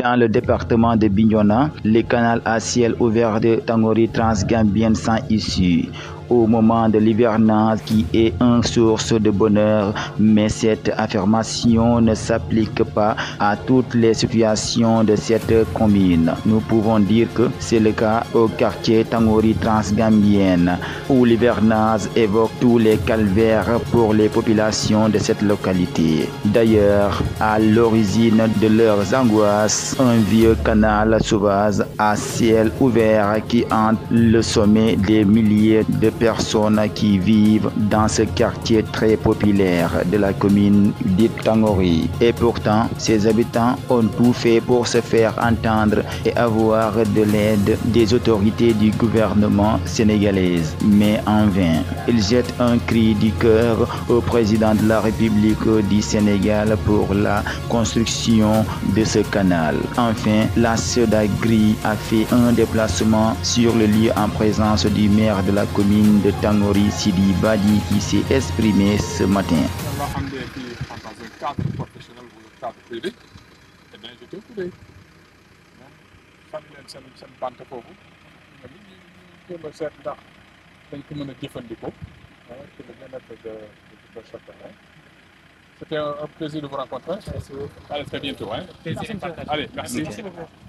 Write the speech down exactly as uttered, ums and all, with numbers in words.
Dans le département de Bignona, le canal à ciel ouvert de Tangori Transgambienne sans issue au moment de l'hivernage qui est une source de bonheur, mais cette affirmation ne s'applique pas à toutes les situations de cette commune. Nous pouvons dire que c'est le cas au quartier Tangori Transgambienne, où l'hivernage évoque tous les calvaires pour les populations de cette localité. D'ailleurs, à l'origine de leurs angoisses, un vieux canal sauvage à ciel ouvert qui hante le sommet des milliers de personnes qui vivent dans ce quartier très populaire de la commune dite Tangori. Et pourtant, ses habitants ont tout fait pour se faire entendre et avoir de l'aide des autorités du gouvernement sénégalais, mais en vain. Ils jettent un cri du cœur au président de la République du Sénégal pour la construction de ce canal. Enfin, la SODAGRI a fait un déplacement sur le lieu en présence du maire de la commune de Tangori, Sidi Badi, qui s'est exprimé ce matin. Dans un cadre professionnel ou un cadre privé, eh bien, je te voulais. Fan leen seen seen bant foofu nga nit ñi jéem a seet ndax dañ ko mën a jëfandikoo pour le bien-être de de chacun. C'était un plaisir de vous rencontrer. Allez, très bientôt. Hein. Allez, merci. Merci beaucoup.